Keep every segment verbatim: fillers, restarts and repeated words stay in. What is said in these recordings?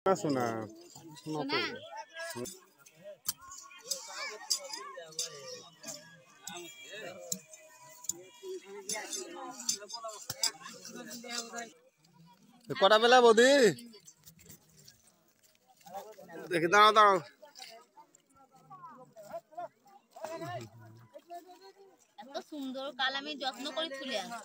सुना सुना कटा बेला बौदी देख दाঁড়াও দাঁড়াও এত সুন্দর কাল আমি যত্ন করে তুলে আনছি।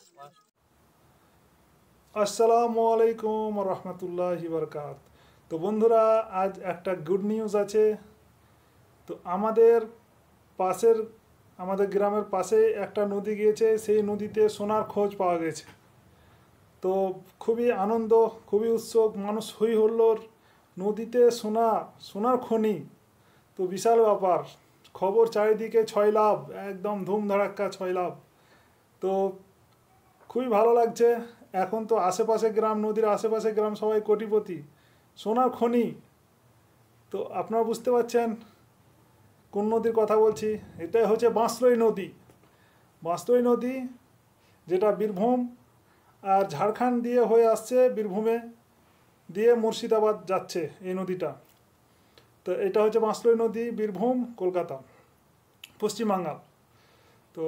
আসসালামু আলাইকুম ওয়া রাহমাতুল্লাহি ওয়া বারাকাতুহু। তো বন্ধুরা, আজ একটা গুড নিউজ আছে। তো আমাদের পাশের আমাদের গ্রামের পাশে একটা নদী গিয়েছে, সেই নদীতে সোনার খোঁজ পাওয়া গেছে। তো খুবই আনন্দ, খুবই উৎসুক, মানুষ হই হল্লোড়। নদীতে সোনা, সোনার খনি, তো বিশাল ব্যাপার। খবর চারিদিকে ছয় লাভ, একদম ধুম ধাড়াক্কা ছয় লাভ। তো খুবই ভালো লাগছে। এখন তো আশেপাশে গ্রাম, নদীর আশেপাশে গ্রাম সবাই কোটিপতি। সোনার খনি, তো আপনারা বুঝতে পারছেন কোন নদীর কথা বলছি। এটাই হচ্ছে বাঁশরই নদী। বাঁশরই নদী, যেটা বীরভূম আর ঝাড়খণ্ড দিয়ে হয়ে আসছে, বীরভূমে দিয়ে মুর্শিদাবাদ যাচ্ছে এই নদীটা। তো এটা হচ্ছে বাঁশরই নদী, বীরভূম, কলকাতা, পশ্চিমবাংলার। তো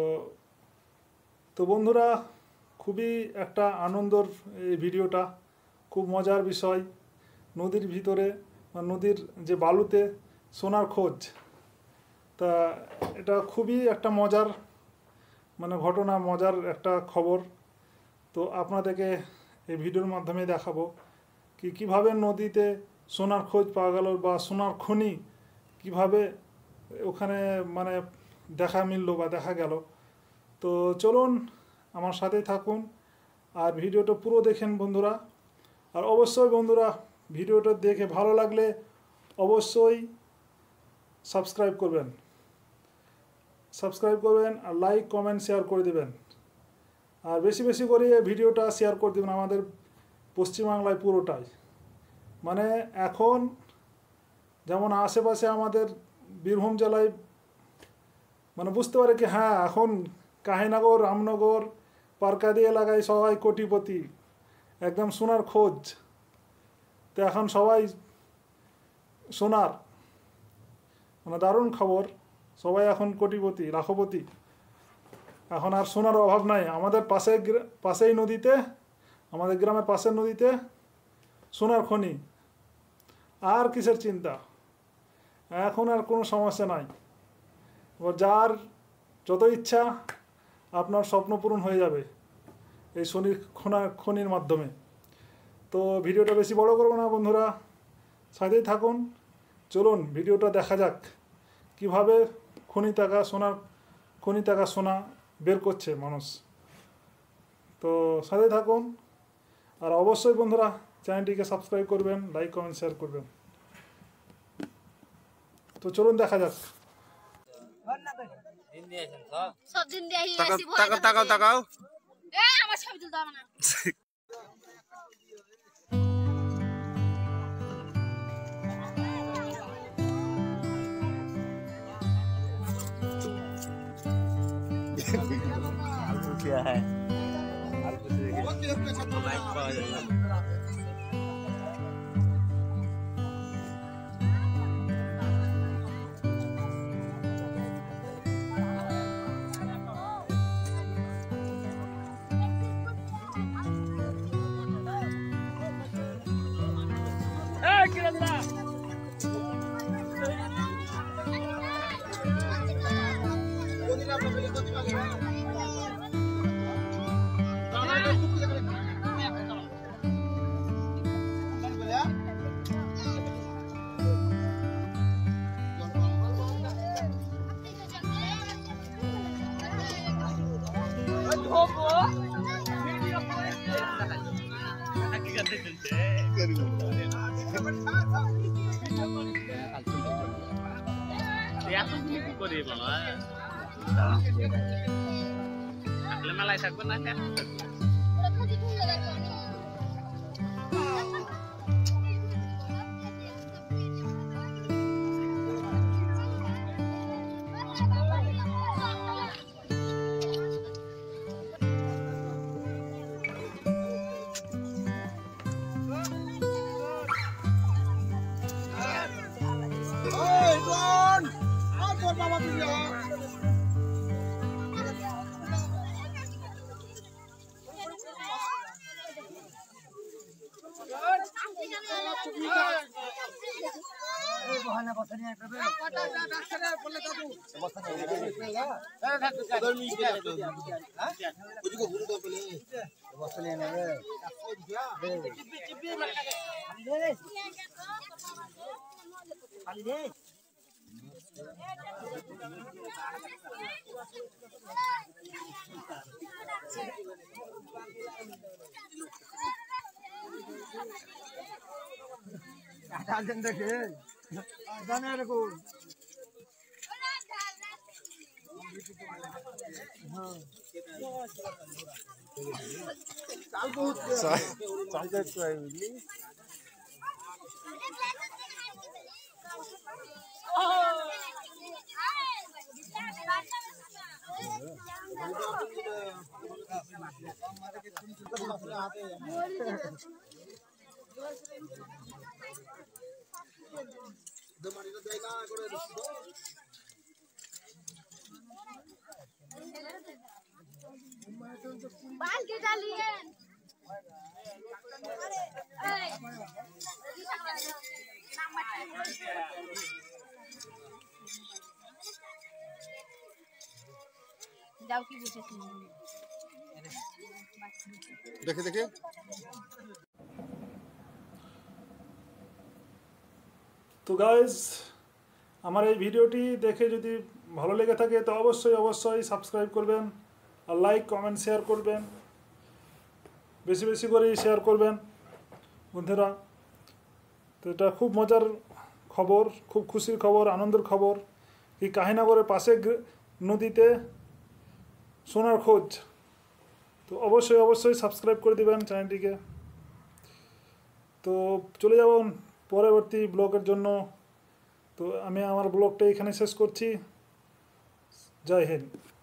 তো বন্ধুরা, খুবই একটা আনন্দর এই ভিডিওটা, খুব মজার বিষয়। নদীর ভিতরে বা নদীর যে বালুতে সোনার খোঁজ, তা এটা খুবই একটা মজার মানে ঘটনা, মজার একটা খবর। তো আপনাদেরকে এই ভিডিওর মাধ্যমে দেখাবো কি কিভাবে নদীতে সোনার খোঁজ পাওয়া গেল, বা সোনার খনি কিভাবে ওখানে মানে দেখা মিললো বা দেখা গেল। তো চলুন আমার সাথেই থাকুন আর ভিডিওটা পুরো দেখেন বন্ধুরা। আর অবশ্যই বন্ধুরা, ভিডিওটা দেখে ভালো লাগলে অবশ্যই সাবস্ক্রাইব করবেন সাবস্ক্রাইব করবেন আর লাইক কমেন্ট শেয়ার করে দেবেন। আর বেশি বেশি করে ভিডিওটা শেয়ার করে দেবেন আমাদের পশ্চিমবাংলায় পুরোটাই। মানে এখন যেমন আশেপাশে আমাদের বীরভূম জেলায় মানে বুঝতে পারে কি হ্যাঁ, এখন কাহিনগর, রামনগর, পারকাদি এলাকায় সবাই কোটিপতি, একদম সোনার খোঁজ। তো এখন সবাই সোনার মানে দারুণ খবর, সবাই এখন কোটিপতি, লাখপতি। এখন আর সোনার অভাব নাই। আমাদের পাশে পাশেই নদীতে, আমাদের গ্রামের পাশের নদীতে সোনার খনি। আর কিসের চিন্তা, এখন আর কোনো সমস্যা নাই। এবার যার যত ইচ্ছা আপনার স্বপ্ন পূরণ হয়ে যাবে এই সোনির খোনা খনির মাধ্যমে। তো ভিডিওটা বেশি বড় করবো না বন্ধুরা, সাথেই থাকুন। চলুন ভিডিওটা দেখা যাক কিভাবে খনি টাকা সোনার খনি টাকা সোনা বের করছে মানুষ। তো সাথেই থাকুন। আর অবশ্যই বন্ধুরা চ্যানেলটিকে সাবস্ক্রাইব করবেন, লাইক কমেন্ট শেয়ার করবেন। তো চলুন দেখা যাক। সব দিন দিয়ে তাকাও তাকাও তাকাও এ আমার ছবি তুলতে হবে না। क्या है लाइक पाওয়া যায় না। মেলায় থাকবেন না। বালতিটা নিয়েন যাও কি বুঝেছি দেখে দেখে তো গাইজ আমার এই ভিডিওটি দেখে যদি ভালো লেগে থাকে তো অবশ্যই অবশ্যই সাবস্ক্রাইব করবেন আর লাইক কমেন্ট শেয়ার করবেন, বেশি বেশি করে শেয়ার করবেন বন্ধুরা। তো এটা খুব মজার খবর, খুব খুশির খবর, আনন্দের খবর কি কাহিনাগরের পাশে নদীতে সোনার খোঁজ। তো অবশ্যই অবশ্যই সাবস্ক্রাইব করে দিবেন চ্যানেলটিকে। তো চলে যাব পরবর্তী ব্লগের জন্য। তো আমি আমার ব্লগটা এখানে শেষ করছি। জয় হিন্দ।